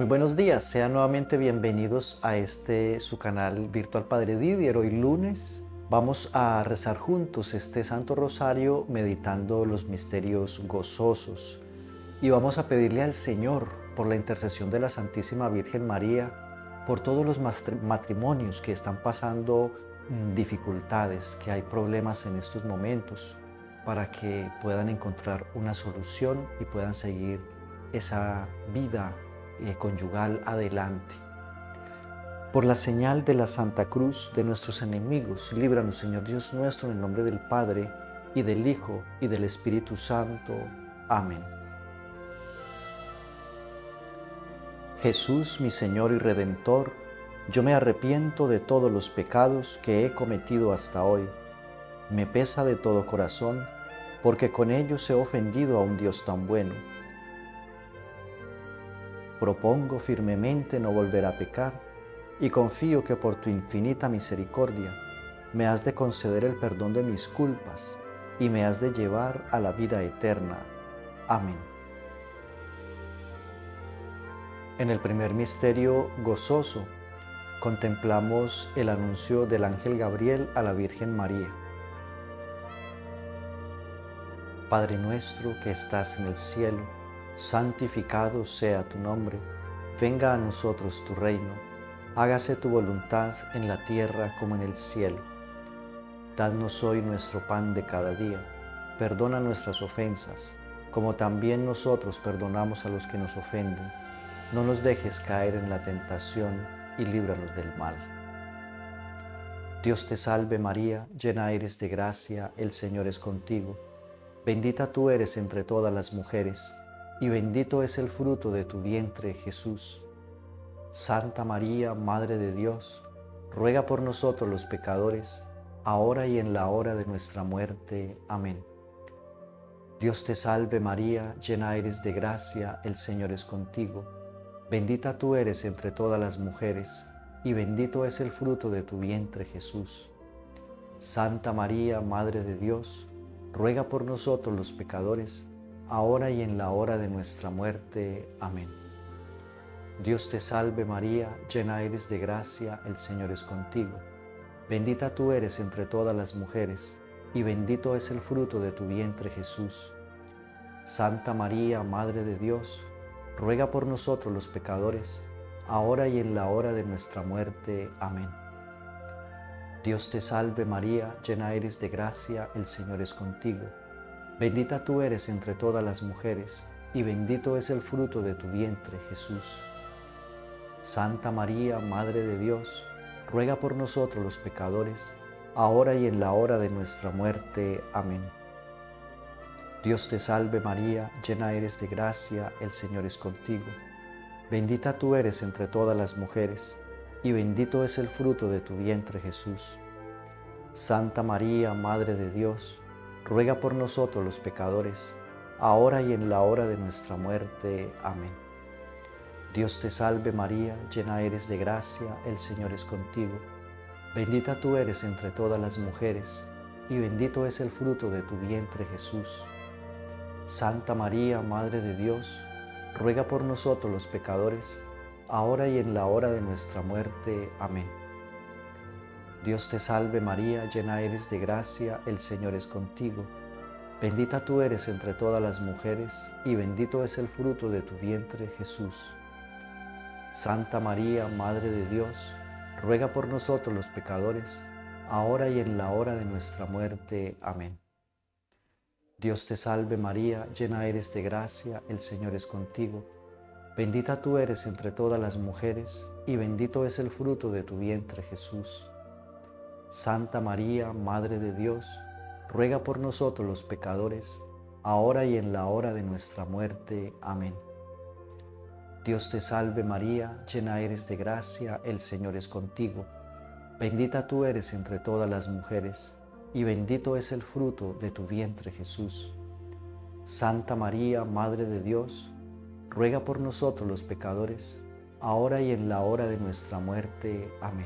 Muy buenos días, sean nuevamente bienvenidos a su canal virtual Padre Didier. Hoy lunes vamos a rezar juntos este Santo Rosario meditando los misterios gozosos y vamos a pedirle al Señor por la intercesión de la Santísima Virgen María, por todos los matrimonios que están pasando dificultades, que hay problemas en estos momentos, para que puedan encontrar una solución y puedan seguir esa vida conyugal adelante. Por la señal de la Santa Cruz de nuestros enemigos, líbranos, Señor Dios nuestro, en el nombre del Padre, y del Hijo, y del Espíritu Santo. Amén. Jesús, mi Señor y Redentor, yo me arrepiento de todos los pecados que he cometido hasta hoy. Me pesa de todo corazón, porque con ellos he ofendido a un Dios tan bueno. Propongo firmemente no volver a pecar y confío que por tu infinita misericordia me has de conceder el perdón de mis culpas y me has de llevar a la vida eterna. Amén. En el primer misterio gozoso contemplamos el anuncio del ángel Gabriel a la Virgen María. Padre nuestro que estás en el cielo, santificado sea tu nombre. Venga a nosotros tu reino. Hágase tu voluntad en la tierra como en el cielo. Danos hoy nuestro pan de cada día. Perdona nuestras ofensas, como también nosotros perdonamos a los que nos ofenden. No nos dejes caer en la tentación y líbranos del mal. Dios te salve María, llena eres de gracia, el Señor es contigo. Bendita tú eres entre todas las mujeres, y bendito es el fruto de tu vientre, Jesús. Santa María, Madre de Dios, ruega por nosotros los pecadores, ahora y en la hora de nuestra muerte. Amén. Dios te salve María, llena eres de gracia, el Señor es contigo. Bendita tú eres entre todas las mujeres, y bendito es el fruto de tu vientre, Jesús. Santa María, Madre de Dios, ruega por nosotros los pecadores, ahora y en la hora de nuestra muerte. Amén. Dios te salve María, llena eres de gracia, el Señor es contigo. Bendita tú eres entre todas las mujeres, y bendito es el fruto de tu vientre, Jesús. Santa María, Madre de Dios, ruega por nosotros los pecadores, ahora y en la hora de nuestra muerte. Amén. Dios te salve María, llena eres de gracia, el Señor es contigo. Bendita tú eres entre todas las mujeres, y bendito es el fruto de tu vientre, Jesús. Santa María, Madre de Dios, ruega por nosotros los pecadores, ahora y en la hora de nuestra muerte. Amén. Dios te salve María, llena eres de gracia, el Señor es contigo. Bendita tú eres entre todas las mujeres, y bendito es el fruto de tu vientre, Jesús. Santa María, Madre de Dios, ruega por nosotros los pecadores, ahora y en la hora de nuestra muerte. Amén. Dios te salve María, llena eres de gracia, el Señor es contigo. Bendita tú eres entre todas las mujeres, y bendito es el fruto de tu vientre, Jesús. Santa María, Madre de Dios, ruega por nosotros los pecadores, ahora y en la hora de nuestra muerte. Amén. Dios te salve María, llena eres de gracia, el Señor es contigo. Bendita tú eres entre todas las mujeres, y bendito es el fruto de tu vientre, Jesús. Santa María, Madre de Dios, ruega por nosotros los pecadores, ahora y en la hora de nuestra muerte. Amén. Dios te salve María, llena eres de gracia, el Señor es contigo. Bendita tú eres entre todas las mujeres, y bendito es el fruto de tu vientre, Jesús. Santa María, Madre de Dios, ruega por nosotros los pecadores, ahora y en la hora de nuestra muerte. Amén. Dios te salve María, llena eres de gracia, el Señor es contigo. Bendita tú eres entre todas las mujeres, y bendito es el fruto de tu vientre, Jesús. Santa María, Madre de Dios, ruega por nosotros los pecadores, ahora y en la hora de nuestra muerte. Amén.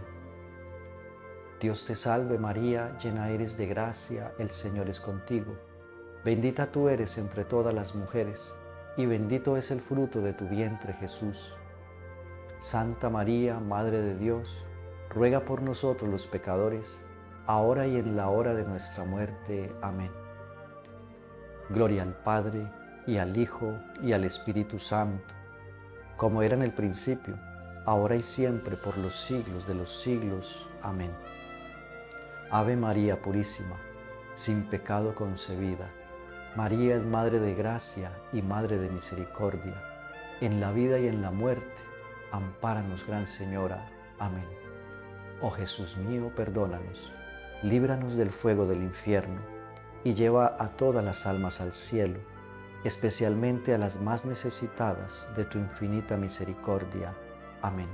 Dios te salve María, llena eres de gracia, el Señor es contigo. Bendita tú eres entre todas las mujeres, y bendito es el fruto de tu vientre, Jesús. Santa María, Madre de Dios, ruega por nosotros los pecadores, ahora y en la hora de nuestra muerte. Amén. Gloria al Padre, y al Hijo, y al Espíritu Santo, como era en el principio, ahora y siempre, por los siglos de los siglos. Amén. Ave María Purísima, sin pecado concebida. María es Madre de Gracia y Madre de Misericordia. En la vida y en la muerte, ampáranos, Gran Señora. Amén. Oh Jesús mío, perdónanos, líbranos del fuego del infierno, y lleva a todas las almas al cielo, especialmente a las más necesitadas de tu infinita misericordia. Amén.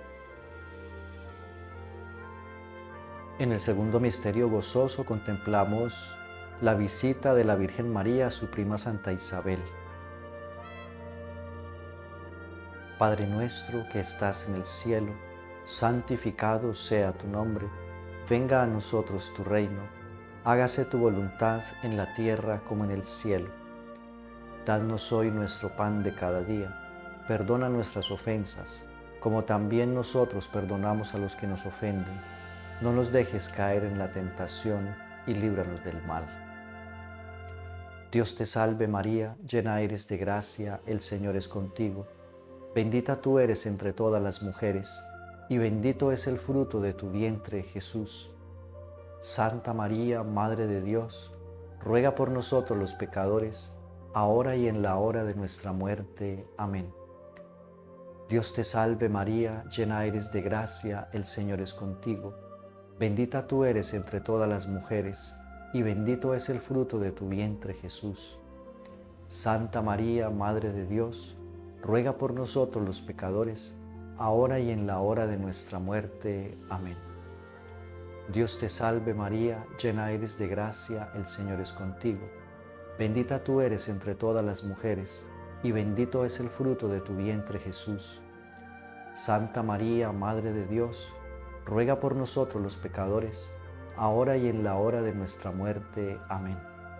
En el segundo misterio gozoso contemplamos la visita de la Virgen María a su prima Santa Isabel. Padre nuestro que estás en el cielo, santificado sea tu nombre. Venga a nosotros tu reino. Hágase tu voluntad en la tierra como en el cielo. Danos hoy nuestro pan de cada día. Perdona nuestras ofensas, como también nosotros perdonamos a los que nos ofenden. No nos dejes caer en la tentación y líbranos del mal. Dios te salve María, llena eres de gracia, el Señor es contigo. Bendita tú eres entre todas las mujeres, y bendito es el fruto de tu vientre, Jesús. Santa María, Madre de Dios, ruega por nosotros los pecadores, ahora y en la hora de nuestra muerte. Amén. Dios te salve María, llena eres de gracia, el Señor es contigo. Bendita tú eres entre todas las mujeres, y bendito es el fruto de tu vientre, Jesús. Santa María, Madre de Dios, ruega por nosotros los pecadores, ahora y en la hora de nuestra muerte. Amén. Dios te salve María, llena eres de gracia, el Señor es contigo. Bendita tú eres entre todas las mujeres, y bendito es el fruto de tu vientre, Jesús. Santa María, Madre de Dios, ruega por nosotros los pecadores, ahora y en la hora de nuestra muerte. Amén.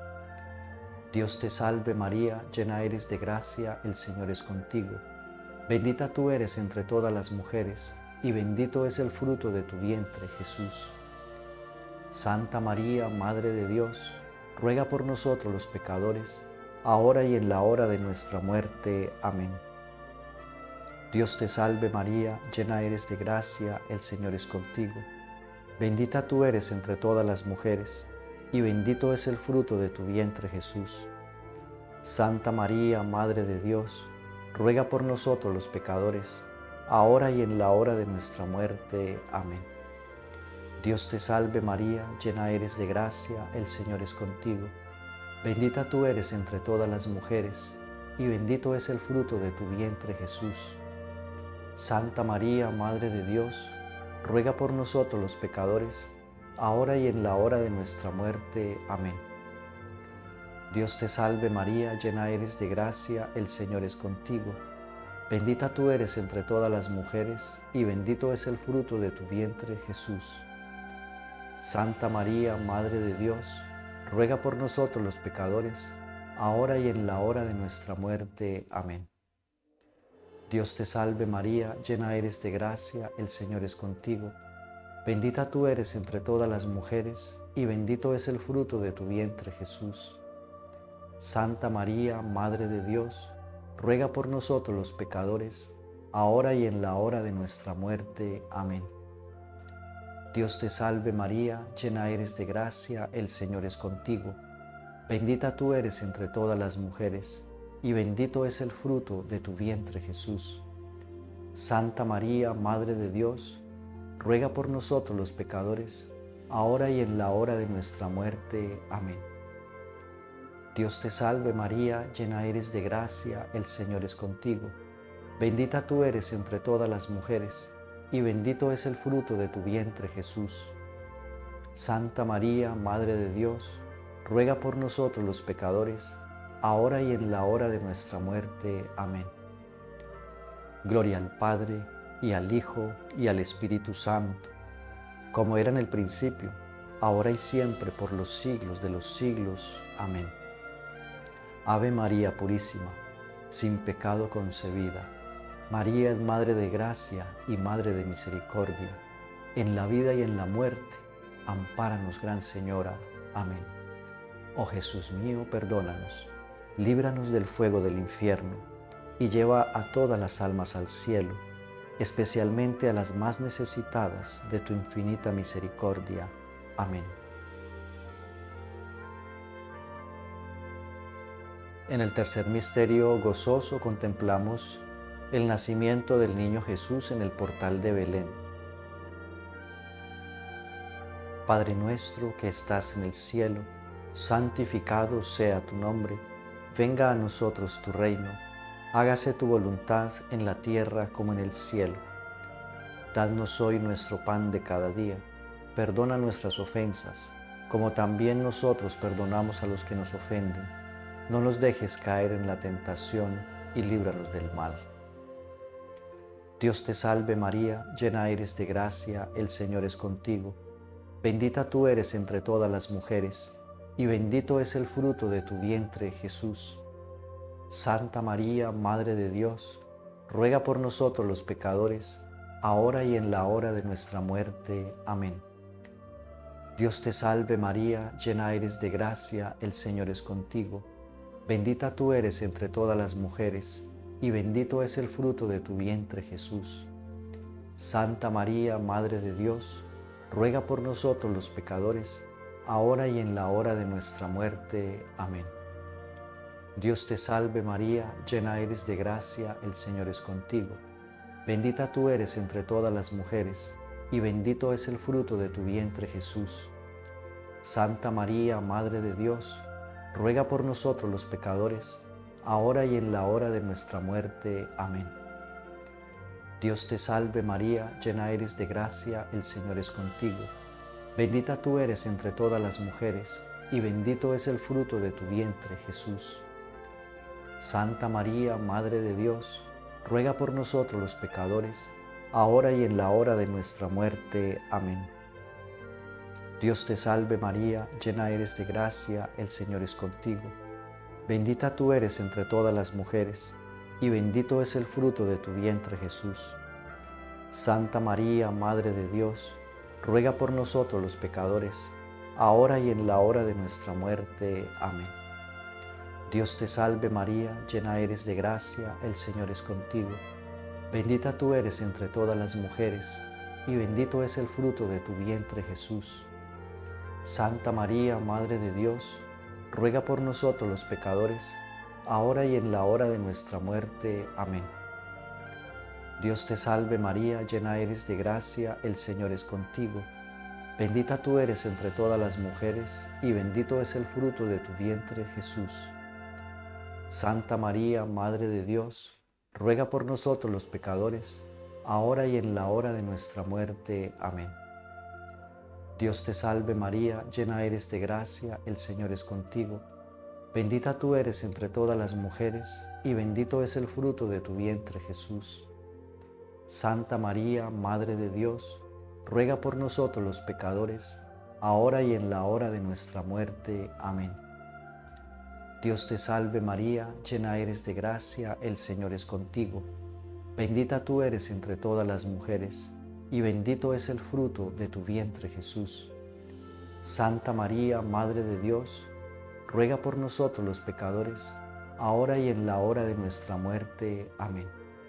Dios te salve María, llena eres de gracia, el Señor es contigo. Bendita tú eres entre todas las mujeres, y bendito es el fruto de tu vientre, Jesús. Santa María, Madre de Dios, ruega por nosotros los pecadores, ahora y en la hora de nuestra muerte. Amén. Dios te salve María, llena eres de gracia, el Señor es contigo. Bendita tú eres entre todas las mujeres, y bendito es el fruto de tu vientre, Jesús. Santa María, Madre de Dios, ruega por nosotros los pecadores, ahora y en la hora de nuestra muerte. Amén. Dios te salve María, llena eres de gracia, el Señor es contigo. Bendita tú eres entre todas las mujeres, y bendito es el fruto de tu vientre, Jesús. Santa María, Madre de Dios, ruega por nosotros los pecadores, ahora y en la hora de nuestra muerte. Amén. Dios te salve María, llena eres de gracia, el Señor es contigo. Bendita tú eres entre todas las mujeres, y bendito es el fruto de tu vientre, Jesús. Santa María, Madre de Dios, ruega por nosotros los pecadores, ahora y en la hora de nuestra muerte. Amén. Dios te salve María, llena eres de gracia, el Señor es contigo. Bendita tú eres entre todas las mujeres, y bendito es el fruto de tu vientre, Jesús. Santa María, Madre de Dios, ruega por nosotros los pecadores, ahora y en la hora de nuestra muerte. Amén. Dios te salve María, llena eres de gracia, el Señor es contigo. Bendita tú eres entre todas las mujeres, y bendito es el fruto de tu vientre, Jesús. Santa María, Madre de Dios, ruega por nosotros los pecadores, ahora y en la hora de nuestra muerte. Amén. Dios te salve María, llena eres de gracia, el Señor es contigo. Bendita tú eres entre todas las mujeres, y bendito es el fruto de tu vientre, Jesús. Santa María, Madre de Dios, ruega por nosotros los pecadores, ahora y en la hora de nuestra muerte. Amén. Gloria al Padre, y al Hijo, y al Espíritu Santo, como era en el principio, ahora y siempre, por los siglos de los siglos. Amén. Ave María Purísima, sin pecado concebida. María es Madre de gracia y Madre de misericordia. En la vida y en la muerte, ampáranos, Gran Señora. Amén. Oh Jesús mío, perdónanos, líbranos del fuego del infierno, y lleva a todas las almas al cielo, especialmente a las más necesitadas de tu infinita misericordia. Amén. En el tercer misterio gozoso contemplamos el nacimiento del niño Jesús en el portal de Belén. Padre nuestro que estás en el cielo, santificado sea tu nombre, venga a nosotros tu reino, hágase tu voluntad en la tierra como en el cielo. Danos hoy nuestro pan de cada día, perdona nuestras ofensas, como también nosotros perdonamos a los que nos ofenden. No nos dejes caer en la tentación y líbranos del mal. Dios te salve María, llena eres de gracia, el Señor es contigo. Bendita tú eres entre todas las mujeres, y bendito es el fruto de tu vientre, Jesús. Santa María, Madre de Dios, ruega por nosotros los pecadores, ahora y en la hora de nuestra muerte. Amén. Dios te salve María, llena eres de gracia, el Señor es contigo. Bendita tú eres entre todas las mujeres, y bendito es el fruto de tu vientre, Jesús. Santa María, Madre de Dios, ruega por nosotros los pecadores, ahora y en la hora de nuestra muerte. Amén. Dios te salve María, llena eres de gracia, el Señor es contigo. Bendita tú eres entre todas las mujeres, y bendito es el fruto de tu vientre, Jesús. Santa María, Madre de Dios, ruega por nosotros los pecadores, ahora y en la hora de nuestra muerte. Amén. Dios te salve María, llena eres de gracia, el Señor es contigo. Bendita tú eres entre todas las mujeres, y bendito es el fruto de tu vientre, Jesús. Santa María, Madre de Dios, ruega por nosotros los pecadores, ahora y en la hora de nuestra muerte. Amén. Dios te salve María, llena eres de gracia, el Señor es contigo. Bendita tú eres entre todas las mujeres, y bendito es el fruto de tu vientre, Jesús. Santa María, Madre de Dios, ruega por nosotros los pecadores, ahora y en la hora de nuestra muerte. Amén. Dios te salve María, llena eres de gracia, el Señor es contigo. Bendita tú eres entre todas las mujeres, y bendito es el fruto de tu vientre, Jesús. Santa María, Madre de Dios, ruega por nosotros los pecadores, ahora y en la hora de nuestra muerte. Amén. Dios te salve María, llena eres de gracia, el Señor es contigo. Bendita tú eres entre todas las mujeres, y bendito es el fruto de tu vientre, Jesús. Santa María, Madre de Dios, ruega por nosotros los pecadores, ahora y en la hora de nuestra muerte. Amén. Dios te salve María, llena eres de gracia, el Señor es contigo. Bendita tú eres entre todas las mujeres, y bendito es el fruto de tu vientre, Jesús. Santa María, Madre de Dios, ruega por nosotros los pecadores, ahora y en la hora de nuestra muerte. Amén. Dios te salve María, llena eres de gracia, el Señor es contigo. Bendita tú eres entre todas las mujeres, y bendito es el fruto de tu vientre, Jesús. Santa María, Madre de Dios, ruega por nosotros los pecadores, ahora y en la hora de nuestra muerte. Amén.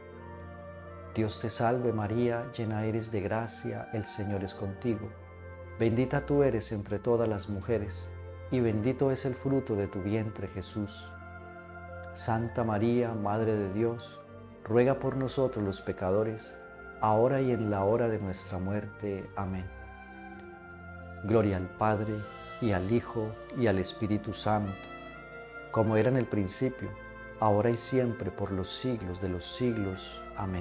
Dios te salve María, llena eres de gracia, el Señor es contigo. Bendita tú eres entre todas las mujeres, y bendito es el fruto de tu vientre, Jesús. Santa María, Madre de Dios, ruega por nosotros los pecadores, ahora y en la hora de nuestra muerte. Amén. Gloria al Padre, y al Hijo, y al Espíritu Santo, como era en el principio, ahora y siempre, por los siglos de los siglos. Amén.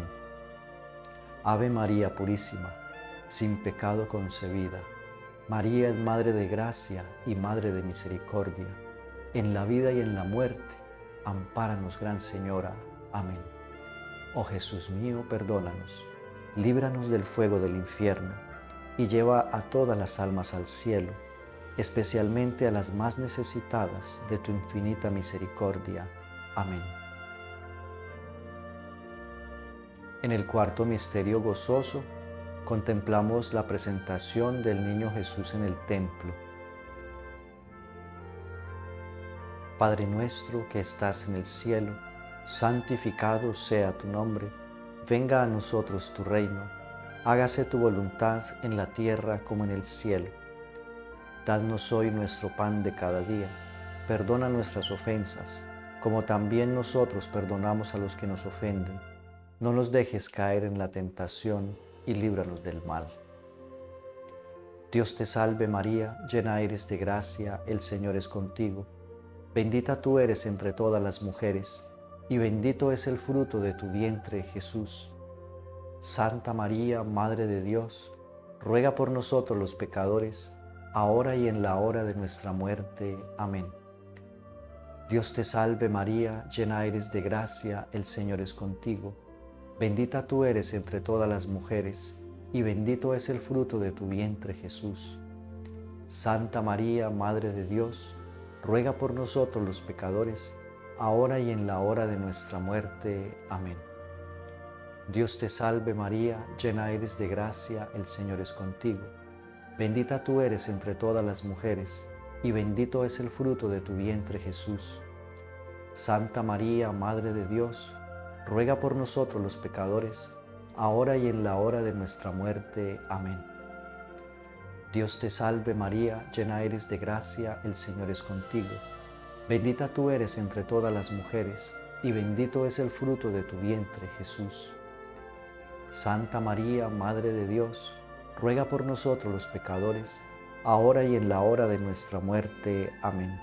Ave María Purísima, sin pecado concebida. María es Madre de gracia y Madre de misericordia. En la vida y en la muerte, ampáranos, Gran Señora. Amén. Oh Jesús mío, perdónanos, líbranos del fuego del infierno, y lleva a todas las almas al cielo, especialmente a las más necesitadas de tu infinita misericordia. Amén. En el cuarto misterio gozoso, contemplamos la presentación del niño Jesús en el templo. Padre nuestro que estás en el cielo, santificado sea tu nombre. Venga a nosotros tu reino. Hágase tu voluntad en la tierra como en el cielo. Danos hoy nuestro pan de cada día. Perdona nuestras ofensas, como también nosotros perdonamos a los que nos ofenden. No nos dejes caer en la tentación y líbranos del mal. Dios te salve María, llena eres de gracia, el Señor es contigo. Bendita tú eres entre todas las mujeres, y bendito es el fruto de tu vientre, Jesús. Santa María, Madre de Dios, ruega por nosotros los pecadores, ahora y en la hora de nuestra muerte. Amén. Dios te salve María, llena eres de gracia, el Señor es contigo. Bendita tú eres entre todas las mujeres, y bendito es el fruto de tu vientre, Jesús. Santa María, Madre de Dios, ruega por nosotros los pecadores, ahora y en la hora de nuestra muerte. Amén. Dios te salve María, llena eres de gracia, el Señor es contigo. Bendita tú eres entre todas las mujeres, y bendito es el fruto de tu vientre, Jesús. Santa María, Madre de Dios, ruega por nosotros los pecadores, ahora y en la hora de nuestra muerte. Amén. Dios te salve María, llena eres de gracia, el Señor es contigo. Bendita tú eres entre todas las mujeres, y bendito es el fruto de tu vientre, Jesús. Santa María, Madre de Dios, ruega por nosotros los pecadores, ahora y en la hora de nuestra muerte. Amén.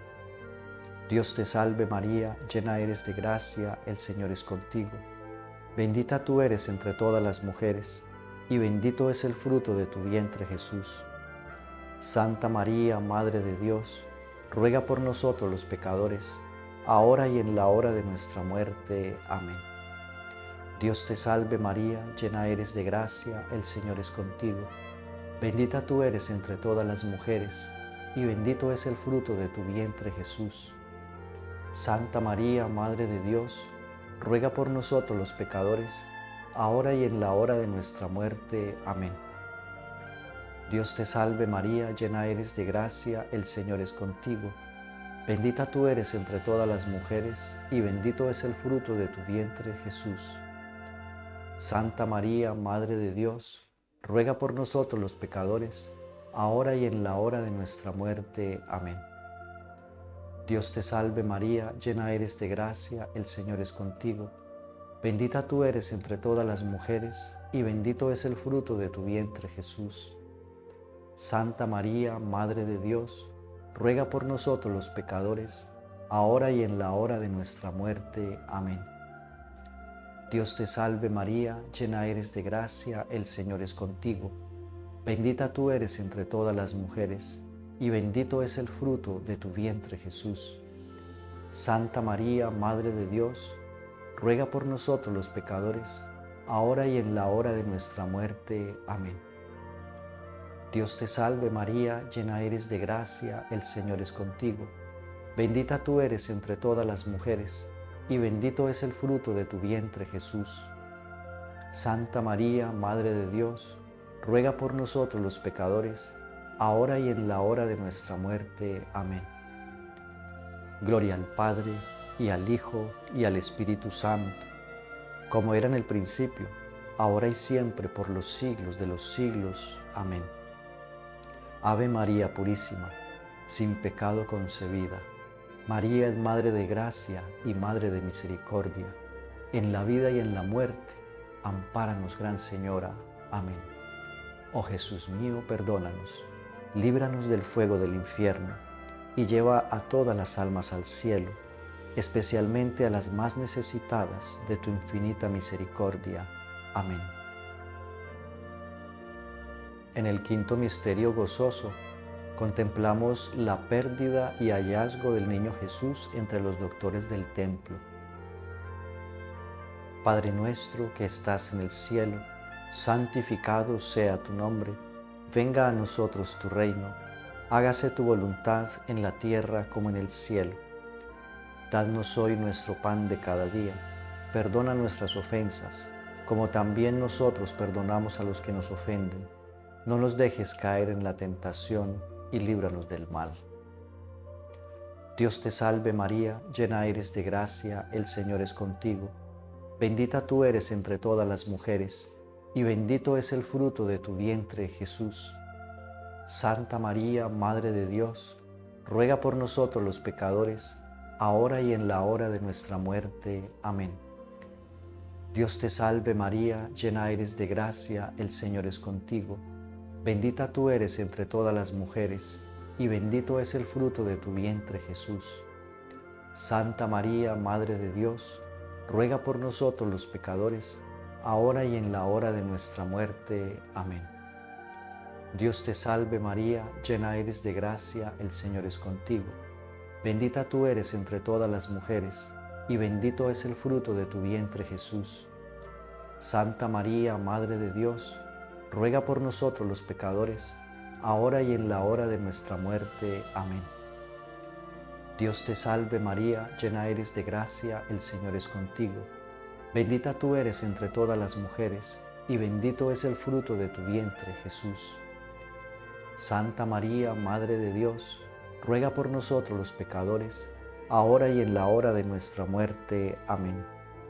Dios te salve María, llena eres de gracia, el Señor es contigo. Bendita tú eres entre todas las mujeres, y bendito es el fruto de tu vientre, Jesús. Santa María, Madre de Dios, ruega por nosotros los pecadores, ahora y en la hora de nuestra muerte. Amén. Dios te salve María, llena eres de gracia, el Señor es contigo. Bendita tú eres entre todas las mujeres, y bendito es el fruto de tu vientre, Jesús. Santa María, Madre de Dios, ruega por nosotros los pecadores, ahora y en la hora de nuestra muerte. Amén. Dios te salve María, llena eres de gracia, el Señor es contigo. Bendita tú eres entre todas las mujeres, y bendito es el fruto de tu vientre, Jesús. Santa María, Madre de Dios, ruega por nosotros los pecadores, ahora y en la hora de nuestra muerte. Amén. Dios te salve María, llena eres de gracia, el Señor es contigo. Bendita tú eres entre todas las mujeres, y bendito es el fruto de tu vientre, Jesús. Santa María, Madre de Dios, ruega por nosotros los pecadores, ahora y en la hora de nuestra muerte. Amén. Dios te salve María, llena eres de gracia, el Señor es contigo. Bendita tú eres entre todas las mujeres, y bendito es el fruto de tu vientre, Jesús. Santa María, Madre de Dios, ruega por nosotros los pecadores, ahora y en la hora de nuestra muerte. Amén. Dios te salve María, llena eres de gracia, el Señor es contigo. Bendita tú eres entre todas las mujeres, y bendito es el fruto de tu vientre, Jesús. Santa María, Madre de Dios, ruega por nosotros los pecadores, ahora y en la hora de nuestra muerte. Amén. Gloria al Padre, y al Hijo, y al Espíritu Santo, como era en el principio, ahora y siempre, por los siglos de los siglos. Amén. Ave María Purísima, sin pecado concebida. María es Madre de gracia y Madre de misericordia. En la vida y en la muerte, ampáranos, Gran Señora. Amén. Oh Jesús mío, perdónanos, líbranos del fuego del infierno, y lleva a todas las almas al cielo, especialmente a las más necesitadas de tu infinita misericordia. Amén. En el quinto misterio gozoso, contemplamos la pérdida y hallazgo del niño Jesús entre los doctores del templo. Padre nuestro que estás en el cielo, santificado sea tu nombre. Venga a nosotros tu reino. Hágase tu voluntad en la tierra como en el cielo. Danos hoy nuestro pan de cada día. Perdona nuestras ofensas, como también nosotros perdonamos a los que nos ofenden. No nos dejes caer en la tentación y líbranos del mal. Dios te salve María, llena eres de gracia, el Señor es contigo. Bendita tú eres entre todas las mujeres, y bendito es el fruto de tu vientre, Jesús. Santa María, Madre de Dios, ruega por nosotros los pecadores, ahora y en la hora de nuestra muerte. Amén. Dios te salve María, llena eres de gracia, el Señor es contigo. Bendita tú eres entre todas las mujeres, y bendito es el fruto de tu vientre, Jesús. Santa María, Madre de Dios, ruega por nosotros los pecadores, ahora y en la hora de nuestra muerte. Amén. Dios te salve María, llena eres de gracia, el Señor es contigo. Bendita tú eres entre todas las mujeres, y bendito es el fruto de tu vientre, Jesús. Santa María, Madre de Dios, ruega por nosotros los pecadores, ahora y en la hora de nuestra muerte. Amén. Dios te salve María, llena eres de gracia, el Señor es contigo. Bendita tú eres entre todas las mujeres, y bendito es el fruto de tu vientre, Jesús. Santa María, Madre de Dios, ruega por nosotros los pecadores, ahora y en la hora de nuestra muerte. Amén.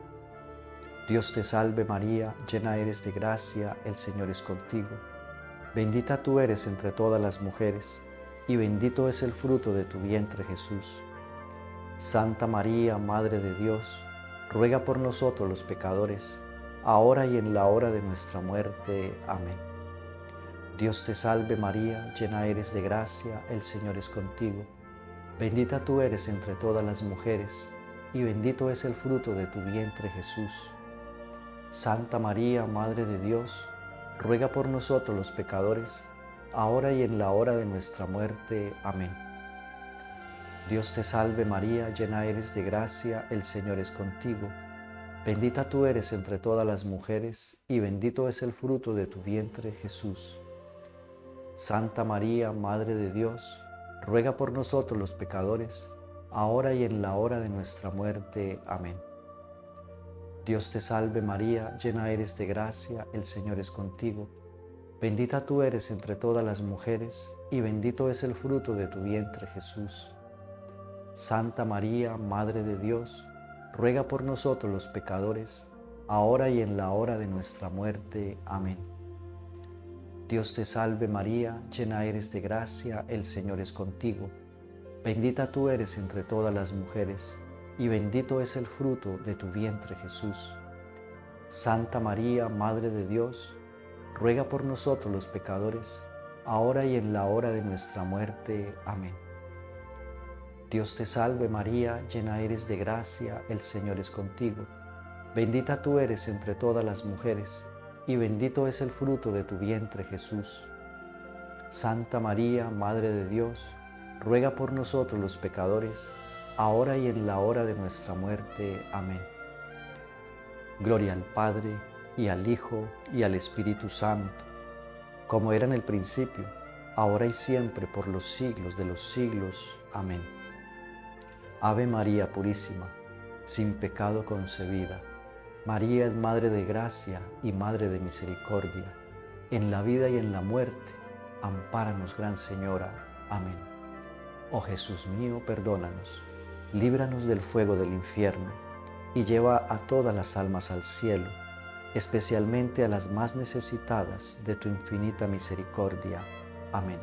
Dios te salve María, llena eres de gracia, el Señor es contigo. Bendita tú eres entre todas las mujeres, y bendito es el fruto de tu vientre, Jesús. Santa María, Madre de Dios, ruega por nosotros los pecadores, ahora y en la hora de nuestra muerte. Amén. Dios te salve María, llena eres de gracia, el Señor es contigo. Bendita tú eres entre todas las mujeres, y bendito es el fruto de tu vientre, Jesús. Santa María, Madre de Dios, ruega por nosotros los pecadores, ahora y en la hora de nuestra muerte. Amén. Dios te salve María, llena eres de gracia, el Señor es contigo. Bendita tú eres entre todas las mujeres, y bendito es el fruto de tu vientre, Jesús. Santa María, Madre de Dios, ruega por nosotros los pecadores, ahora y en la hora de nuestra muerte. Amén. Dios te salve María, llena eres de gracia, el Señor es contigo. Bendita tú eres entre todas las mujeres, y bendito es el fruto de tu vientre, Jesús. Santa María, Madre de Dios, ruega por nosotros los pecadores, ahora y en la hora de nuestra muerte. Amén. Dios te salve María, llena eres de gracia, el Señor es contigo. Bendita tú eres entre todas las mujeres, y bendito es el fruto de tu vientre, Jesús. Santa María, Madre de Dios, ruega por nosotros los pecadores, ahora y en la hora de nuestra muerte. Amén. Dios te salve María, llena eres de gracia, el Señor es contigo. Bendita tú eres entre todas las mujeres, y bendito es el fruto de tu vientre, Jesús. Santa María, Madre de Dios, ruega por nosotros los pecadores, ahora y en la hora de nuestra muerte. Amén. Gloria al Padre, y al Hijo, y al Espíritu Santo, como era en el principio, ahora y siempre, por los siglos de los siglos. Amén. Ave María Purísima, sin pecado concebida. María es Madre de Gracia y Madre de Misericordia. En la vida y en la muerte, ampáranos, Gran Señora. Amén. Oh Jesús mío, perdónanos, líbranos del fuego del infierno, y lleva a todas las almas al cielo, especialmente a las más necesitadas de tu infinita misericordia. Amén.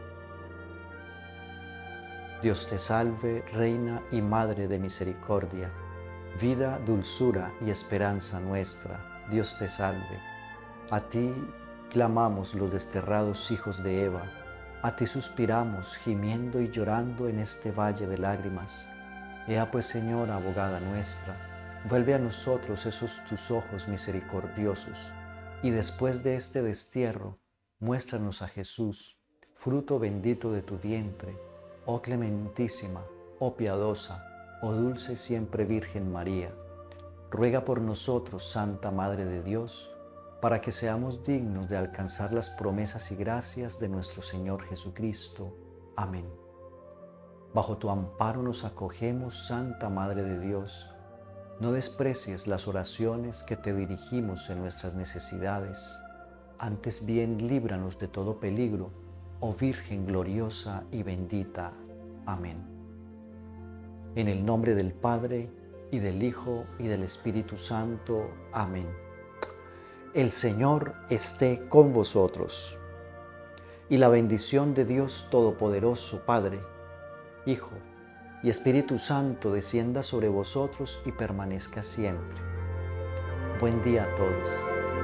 Dios te salve, Reina y Madre de misericordia, vida, dulzura y esperanza nuestra. Dios te salve. A ti clamamos los desterrados hijos de Eva, a ti suspiramos, gimiendo y llorando en este valle de lágrimas. Ea pues, Señora, abogada nuestra, vuelve a nosotros esos tus ojos misericordiosos, y después de este destierro, muéstranos a Jesús, fruto bendito de tu vientre, oh clementísima, oh piadosa, oh dulce siempre Virgen María. Ruega por nosotros, Santa Madre de Dios, para que seamos dignos de alcanzar las promesas y gracias de nuestro Señor Jesucristo. Amén. Bajo tu amparo nos acogemos, Santa Madre de Dios. No desprecies las oraciones que te dirigimos en nuestras necesidades. Antes bien, líbranos de todo peligro, oh Virgen gloriosa y bendita. Amén. En el nombre del Padre, y del Hijo, y del Espíritu Santo. Amén. El Señor esté con vosotros. Y la bendición de Dios Todopoderoso, Padre, Hijo y Espíritu Santo descienda sobre vosotros y permanezca siempre. Buen día a todos.